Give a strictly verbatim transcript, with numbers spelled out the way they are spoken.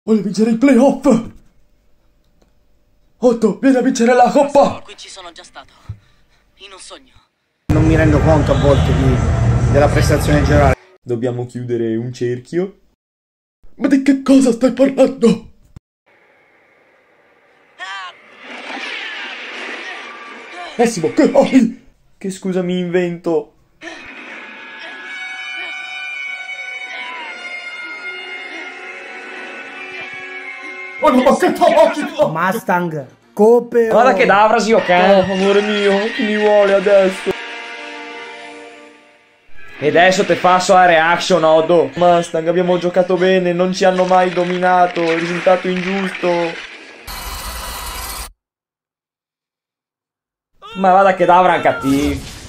Voglio vincere i playoff! Otto, vieni a vincere la coppa! Qui ci sono già stato, in un sogno. Non mi rendo conto a volte di, della prestazione generale. Dobbiamo chiudere un cerchio. Ma di che cosa stai parlando? Massimo, che hai? Che scusa mi invento? Oh, ma che fai? Mustang, Cope. Guarda che Davrasi, ok? Oh, amore mio, chi mi vuole adesso? E adesso te faccio la reaction, Odo. Mustang, abbiamo giocato bene, non ci hanno mai dominato, il risultato ingiusto. Ma guarda che Davra cattivo.